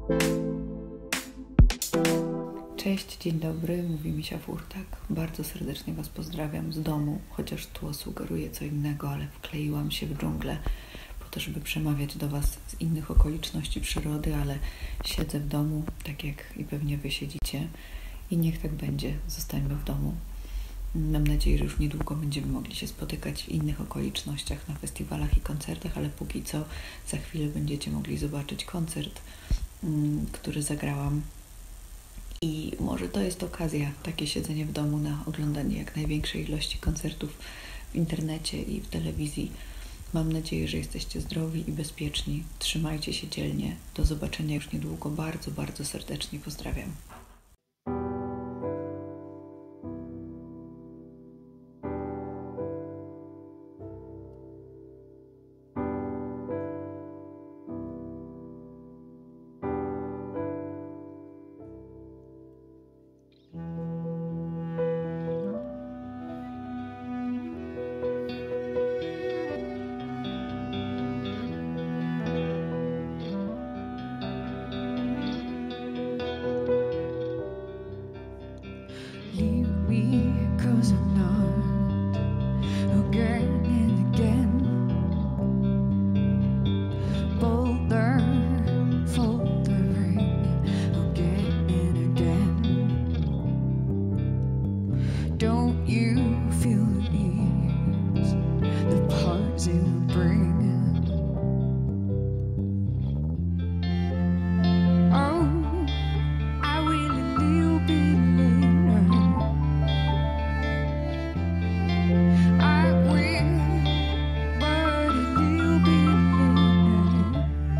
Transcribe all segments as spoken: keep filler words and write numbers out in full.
Cześć, dzień dobry, mówi Misia Furtak. Bardzo serdecznie Was pozdrawiam z domu, chociaż tło sugeruje co innego, ale wkleiłam się w dżunglę po to, żeby przemawiać do Was z innych okoliczności przyrody, ale siedzę w domu, tak jak i pewnie Wy siedzicie i niech tak będzie, zostańmy w domu. Mam nadzieję, że już niedługo będziemy mogli się spotykać w innych okolicznościach, na festiwalach i koncertach, ale póki co za chwilę będziecie mogli zobaczyć koncert, który zagrałam. I może to jest okazja, takie siedzenie w domu na oglądanie jak największej ilości koncertów w internecie i w telewizji. Mam nadzieję, że jesteście zdrowi i bezpieczni. Trzymajcie się dzielnie. Do zobaczenia już niedługo. Bardzo, bardzo serdecznie pozdrawiam. Don't you feel the ease, the parts it will bring? Oh, I will a little bit later. I will, but a little bit later.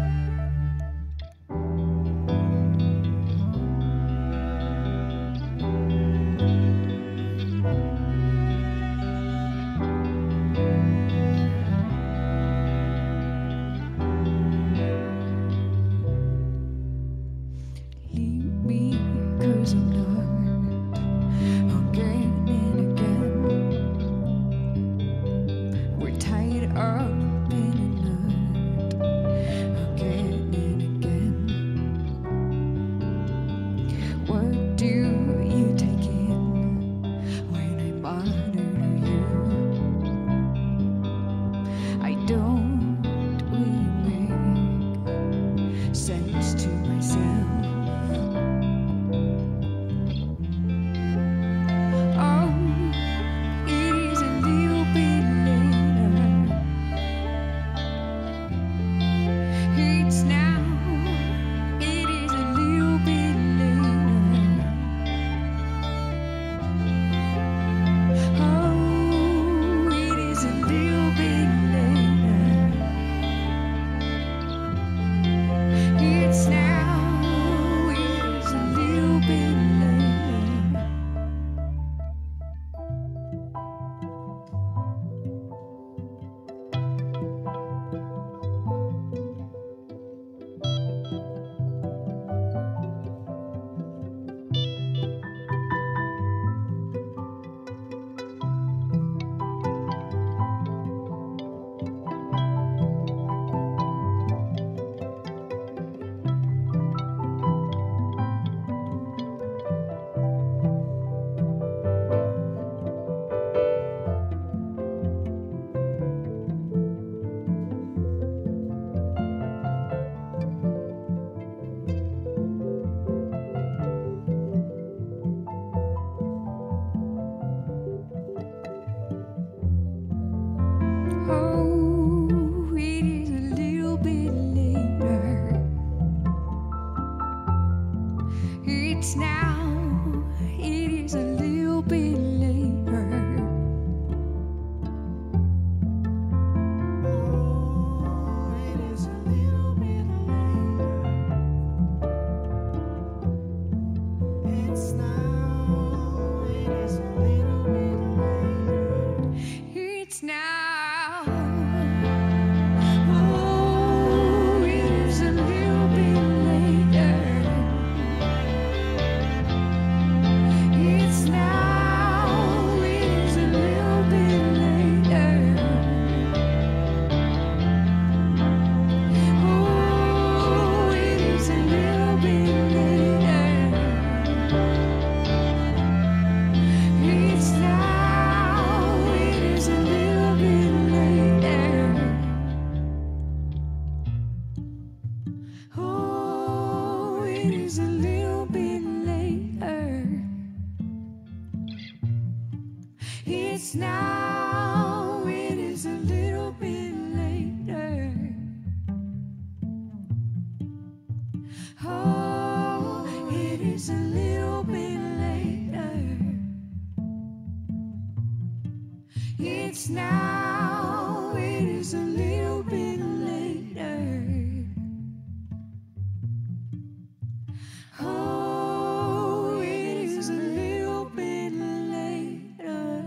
Cause I'm not again and again. We're tied up in a knot again and again. What do you take in when I monitor you? I don't really make sense to myself. It's now, it is a little bit later. Oh, it is a little bit later. It's now, it is a little bit later. It's now. Oh, it is a little bit later. Oh, it is a little bit later. It's now, it is a little bit later. Oh, it is a little bit later. It's now, it is a little bit later. Oh, it is a little bit later.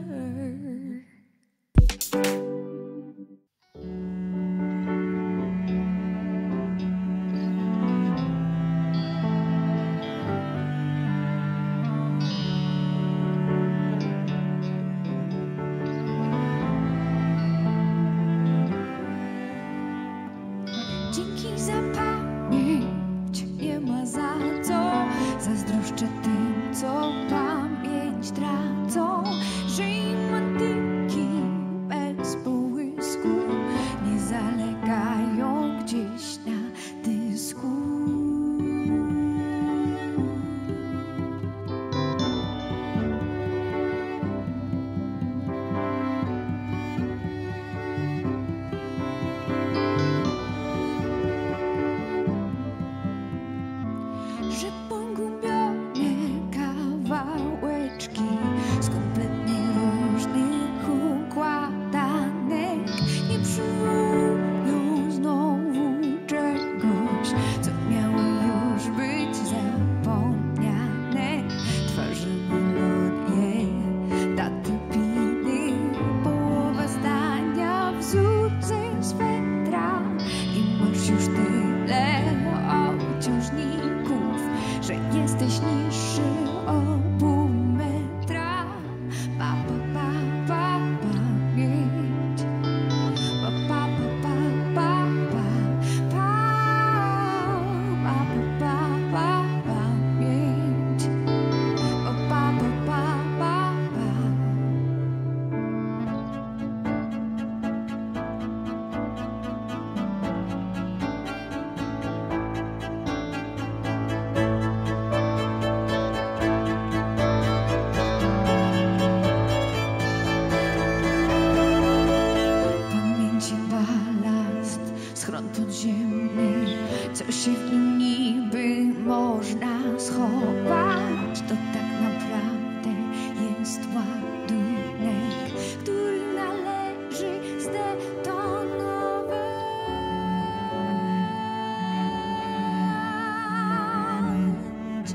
Dzięki za pamięć, nie ma za co. Zazdroszczę tym, co pamięć tracą, że im antyki bez połysku nie zalegają gdzieś na dysku. Że pogubione kawałeczki z kompletnie różnych układanek nie przywołują znowu czegoś, co miało już być zapomniane. Twarze, melodie, daty, piny, połowa zdania, wzór ze swetra i masz już tyle obciążników, że jesteś niższy o pół metra. Pa, pa, pa, pa, pamięć. Pa, pa, pa, pa, pa, pa, pa, pa, pa, pa, pamięć. Pa, pa, pa, pa, pa, pa. Pamięci balast, schron podziemny, co się w nim niby można schować, to tak naprawdę jest ładunek, który należy zdetonować.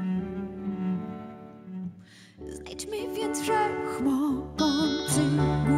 Znajdźmy więc wszechmogący